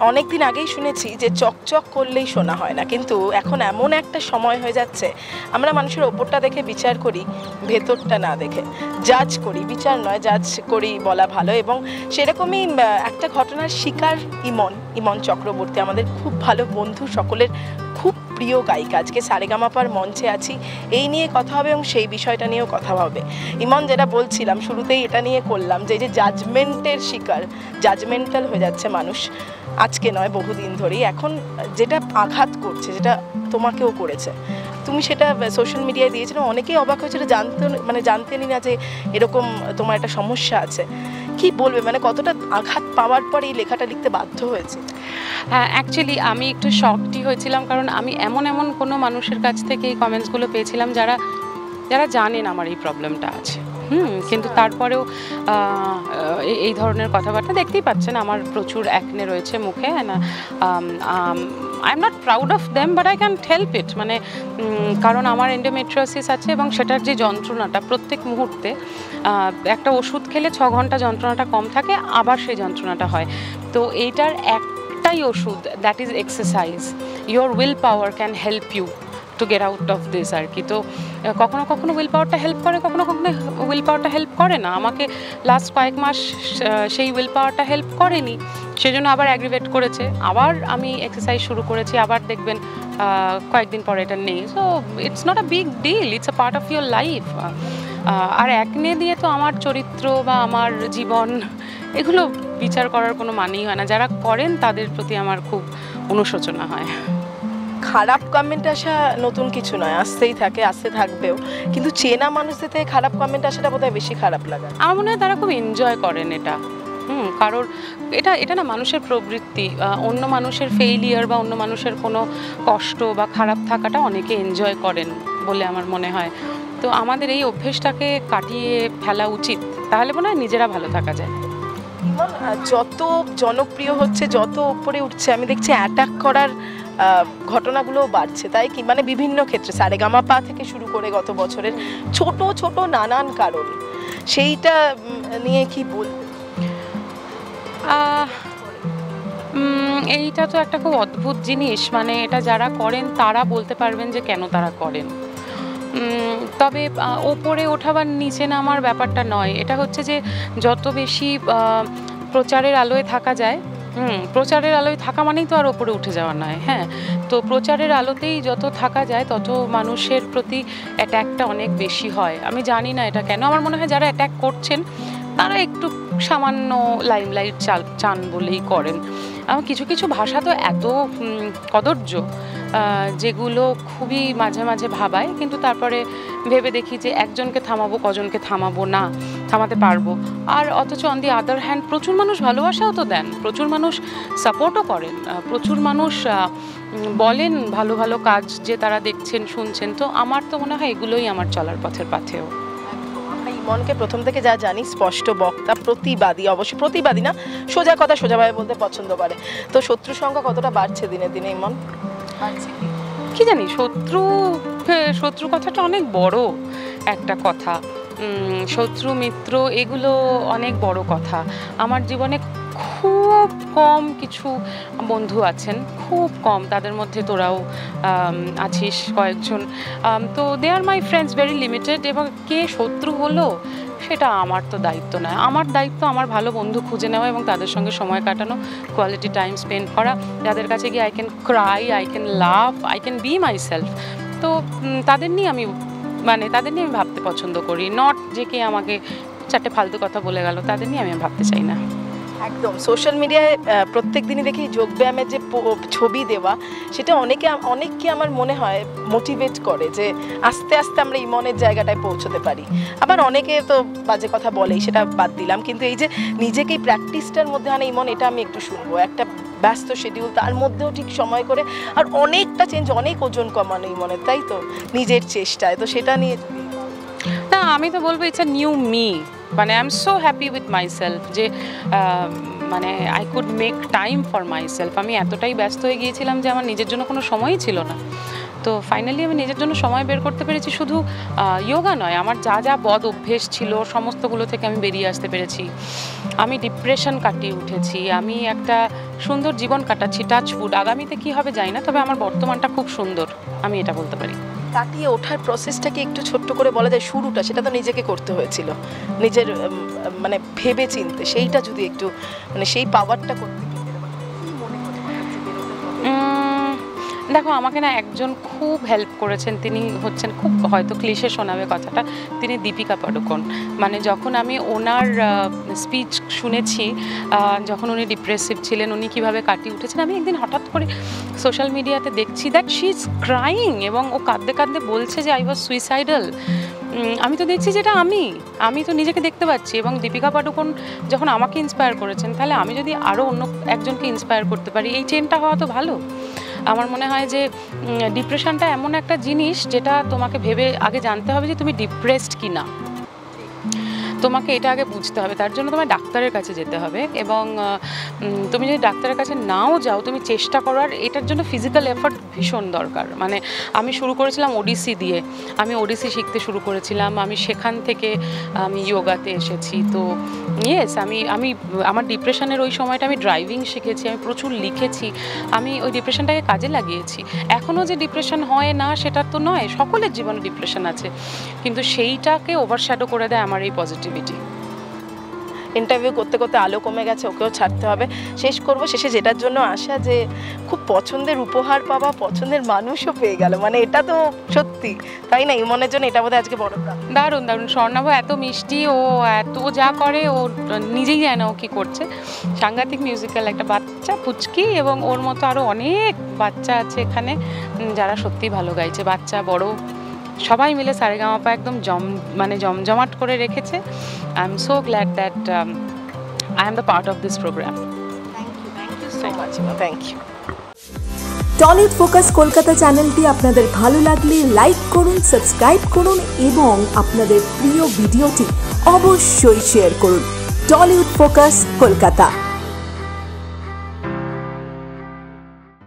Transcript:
অনেকদিন আগেই শুনেছি যে চকচক করলেই শোনা হয় না, কিন্তু এখন এমন একটা সময় হয়ে যাচ্ছে আমরা মানুষের ওপরটা দেখে বিচার করি, ভেতরটা না দেখে জাজ করি। বিচার নয়, জাজ করি বলা ভালো। এবং সেরকমই একটা ঘটনার শিকার ইমন চক্রবর্তী, আমাদের খুব ভালো বন্ধু, সকলের খুব প্রিয় গায়িকা। আজকে সারেগামাপার মঞ্চে আছি, এই নিয়ে কথা হবে এবং সেই বিষয়টা নিয়েও কথা হবে। ইমন, যেটা বলছিলাম শুরুতেই এটা নিয়ে করলাম যে এই যে জাজমেন্টের শিকার, জাজমেন্টাল হয়ে যাচ্ছে মানুষ, আজকে নয় বহুদিন ধরেই। এখন যেটা আঘাত করছে, যেটা তোমাকেও করেছে, তুমি সেটা সোশ্যাল মিডিয়ায় দিয়েছিলে, অনেকেই অবাক হয়েছিল, জানতেনই না যে এরকম তোমার একটা সমস্যা আছে। কি বলবে, মানে কতটা আঘাত পাওয়ার পর এই লেখাটা লিখতে বাধ্য হয়েছে? হ্যাঁ, অ্যাকচুয়ালি আমি একটু শকডই হয়েছিলাম, কারণ আমি এমন কোনো মানুষের কাছ থেকে এই কমেন্টসগুলো পেয়েছিলাম যারা জানেন আমার এই প্রবলেমটা আছে। কিন্তু তারপরেও এই ধরনের কথাবার্তা দেখতেই পাচ্ছেন, আমার প্রচুর অ্যাকনে রয়েছে মুখে। I am not proud of them, but I can't help it. মানে কারণ আমার এন্ডোমেট্রিওসিস আছে এবং সেটার যে যন্ত্রণাটা প্রত্যেক মুহূর্তে, একটা ওষুধ খেলে 6 ঘন্টা যন্ত্রণাটা কম থাকে, আবার সেই যন্ত্রণাটা হয়। তো এইটার একটাই ওষুধ, that is exercise. Your will power can help you to get out of this আর কি। তো কখনো কখনো উইল পাওয়ারটা হেল্প করে, কখনো কখনো উইল পাওয়ারটা হেল্প করে না। আমাকে লাস্ট কয়েক মাস সেই উইল পাওয়ারটা হেল্প করেনি, সেজন্য আবার অ্যাগ্রিভেট করেছে। আবার আমি এক্সারসাইজ শুরু করেছি, আবার দেখবেন কয়েকদিন পরে এটা নেই। So it's not a big deal, it's a part of your life. আর অ্যাকনে দিয়ে তো আমার চরিত্র বা আমার জীবন এগুলো বিচার করার কোনো মানেই হয় না। যারা করেন তাদের প্রতি আমার খুব অনুশোচনা হয়। খারাপ কমেন্ট আসা নতুন কিছু নয়, আসতেই থাকে, আসতে থাকবেও, কিন্তু চেনা মানুষদের থেকে খারাপ কমেন্ট আসাটা বোধহয় বেশি খারাপ লাগে। আমার মনে হয় তারা খুব এনজয় করেন এটা। কারণ এটা না মানুষের প্রবৃত্তি। অন্য মানুষের ফেইলিয়ার বা অন্য মানুষের কোনো কষ্ট বা খারাপ থাকাটা অনেকে এনজয় করেন বলে আমার মনে হয়। তো আমাদের এই অভ্যেসটাকে কাটিয়ে ফেলা উচিত, তাহলে মনে হয় নিজেরা ভালো থাকা যায়। যত জনপ্রিয় হচ্ছে, যত উপরে উঠছে, আমি দেখছি অ্যাটাক করার ঘটনাগুলো বাড়ছে, তাই কি? মানে বিভিন্ন ক্ষেত্রে, সারেগামাপা থেকে শুরু করে গত বছরের ছোট ছোট নানান কারণ, সেইটা নিয়ে কি বলবে? এইটা তো একটা খুব অদ্ভুত জিনিস। মানে এটা যারা করেন তারা বলতে পারবেন যে কেন তারা করেন। তবে ওপরে ওঠা বা নিচে নামার ব্যাপারটা নয়, এটা হচ্ছে যে যত বেশি প্রচারের আলোয় থাকা যায়, প্রচারের আলোয় থাকা মানেই তো আর ওপরে উঠে যাওয়া নয়। হ্যাঁ, তো প্রচারের আলোতেই যত থাকা যায় তত মানুষের প্রতি অ্যাট্যাকটা অনেক বেশি হয়। আমি জানি না এটা কেন। আমার মনে হয় যারা অ্যাট্যাক করছেন তারা একটু সামান্য লাইমলাইট চান বলেই করেন। কিছু কিছু ভাষা তো এত কদর্য, যেগুলো খুবই মাঝে মাঝে ভাবায়, কিন্তু তারপরে ভেবে দেখি যে একজনকে থামাবো, কজনকে থামাবো না, থামাতে পারবো। আর অথচ অন দি আদার হ্যান্ড প্রচুর মানুষ ভালোবাসাও তো দেন, প্রচুর মানুষ সাপোর্টও করেন, প্রচুর মানুষ বলেন ভালো ভালো কাজ যে তারা দেখছেন, শুনছেন। তো আমার তো মনে হয় এগুলোই আমার চলার পথের পাথেও। ইমনকে প্রথম থেকে যা জানি, স্পষ্ট বক্তা, প্রতিবাদী, অবশ্যই প্রতিবাদী না, সোজা কথা সোজাভাবে বলতে পছন্দ করে। তো শত্রু সংখ্যা কতটা বাড়ছে দিনে দিনে ইমন? কি জানি, শত্রু কথাটা অনেক বড় একটা কথা। শত্রু মিত্র এগুলো অনেক বড় কথা। আমার জীবনে খুব কম কিছু বন্ধু আছেন, খুব কম। তাদের মধ্যে তোরাও আছিস কয়েকজন। তো they are my friends, very limited. এবং কে শত্রু হলো সেটা আমার তো দায়িত্ব নয়। আমার দায়িত্ব আমার ভালো বন্ধু খুঁজে নেওয়া এবং তাদের সঙ্গে সময় কাটানো, কোয়ালিটি টাইম স্পেন্ড করা, যাদের কাছে গিয়ে I can cry, I can love, I can be myself. তো তাদের নিয়ে আমি ভাবতে পছন্দ করি, নট যে কে আমাকে 4টে ফালতু কথা বলে গেল, তাদের নিয়ে আমি ভাবতে চাই না। একদম। সোশ্যাল মিডিয়ায় প্রত্যেক দিনই দেখি যোগব্যায়ামের যে ছবি দেওয়া, সেটা অনেককে আমার মনে হয় মোটিভেট করে যে আস্তে আস্তে আমরা ইমনের জায়গাটায় পৌঁছতে পারি। আবার অনেকে তো বাজে কথা বলেই, সেটা বাদ দিলাম। কিন্তু এই যে নিজেকে প্র্যাকটিসটার মধ্যে আনে ইমন, এটা আমি একটু শুনবো। একটা ব্যস্ত শিডিউল, তার মধ্যেও ঠিক সময় করে, আর অনেকটা চেঞ্জ, অনেক ওজন কমানো ইমনের, তাই তো, নিজের চেষ্টায়। তো সেটা নিয়ে না, আমি তো বলবো ইটস আ নিউ মি। মানে I am so happy with myself যে মানে I could make time for myself. আমি এতটাই ব্যস্ত হয়ে গিয়েছিলাম যে আমার নিজের জন্য কোনো সময়ই ছিল না। তো ফাইনালি আমি নিজের জন্য সময় বের করতে পেরেছি। শুধু যোগা নয়, আমার যা যা বদ অভ্যেস ছিল সমস্তগুলো থেকে আমি বেরিয়ে আসতে পেরেছি। আমি ডিপ্রেশন কাটিয়ে উঠেছি, আমি একটা সুন্দর জীবন কাটাচ্ছি। টাচউড, আগামীতে কি হবে জানি না, তবে আমার বর্তমানটা খুব সুন্দর, আমি এটা বলতে পারি। কাটিয়ে ওঠার প্রসেসটাকে একটু ছোট্ট করে বলা যায়, শুরুটা সেটা তো নিজেকে করতে হয়েছিল, নিজের মানে ভেবে চিনতে, সেইটা যদি একটু মানে সেই পাওয়ারটা করতে দেখো, আমাকে না একজন খুব হেল্প করেছেন, তিনি হচ্ছেন, খুব হয়তো ক্লিশে শোনাবে কথাটা, তিনি দীপিকা পাডুকোন। মানে যখন আমি ওনার স্পিচ শুনেছি, যখন উনি ডিপ্রেসিভ ছিলেন, উনি কীভাবে কাটিয়ে উঠেছেন, আমি একদিন হঠাৎ করে সোশ্যাল মিডিয়াতে দেখছি দ্যাট শি ইজ ক্রাইং, এবং ও কাঁদতে কাঁদতে বলছে যে আই ওয়াজ সুইসাইডাল। আমি তো দেখছি যেটা আমি তো নিজেকে দেখতে পাচ্ছি, এবং দীপিকা পাডুকোন যখন আমাকে ইন্সপায়ার করেছেন, তাহলে আমি যদি আরও অন্য একজনকে ইন্সপায়ার করতে পারি, এই চেনটা হওয়া তো ভালো। আমার মনে হয় যে ডিপ্রেশনটা এমন একটা জিনিস যেটা তোমাকে ভেবে আগে জানতে হবে যে তুমি ডিপ্রেসড কি না, তোমাকে এটা আগে বুঝতে হবে। তার জন্য তোমার ডাক্তারের কাছে যেতে হবে, এবং তুমি যদি ডাক্তারের কাছে নাও যাও, তুমি চেষ্টা করার, এটার জন্য ফিজিক্যাল এফর্ট ভীষণ দরকার। মানে আমি শুরু করেছিলাম ওডিসি দিয়ে, আমি ওডিসি শিখতে শুরু করেছিলাম, আমি সেখান থেকে আমি যোগাতে এসেছি। তো ইয়েস, আমি আমার ডিপ্রেশনের ওই সময়টা আমি ড্রাইভিং শিখেছি, আমি প্রচুর লিখেছি, আমি ওই ডিপ্রেশনটাকে কাজে লাগিয়েছি। এখনও যে ডিপ্রেশন হয় না সেটা তো নয়, সকলের জীবনে ডিপ্রেশন আছে, কিন্তু সেইটাকে ওভারশ্যাডো করে দেয় আমার এই পজিটিভিটি। ইন্টারভিউ করতে করতে আলো কমে গেছে, ওকেও ছাড়তে হবে। শেষ করব, শেষে যেটার জন্য আসা, যে খুব পছন্দের উপহার পাওয়া, পছন্দের মানুষও পেয়ে গেল, মানে এটা তো সত্যি, তাই না? ইমনের জন্য এটা বোধহয় আজকে বড় প্রাপ্তি। দারুণ দারুণ, স্বর্ণাভ এত মিষ্টি, ও এত যা করে, ও নিজেই জানে না ও কী করছে। সাংঘাতিক মিউজিক্যাল একটা বাচ্চা পুচকি, এবং ওর মতো আরও অনেক বাচ্চা আছে এখানে যারা সত্যিই ভালো গাইছে, বাচ্চা বড় সবাই মিলে সারেগামাপা একদম জমজমাট করে রেখেছে। I am so glad that I am the part of this program. Thank you so much. Thank you. Tollywood focus Kolkata চ্যানেলটি আপনাদের ভালো লাগলে লাইক করুন, সাবস্ক্রাইব করুন এবং আপনাদের প্রিয় ভিডিওটি অবশ্যই শেয়ার করুন। টলিউড ফোকাস কলকাতা।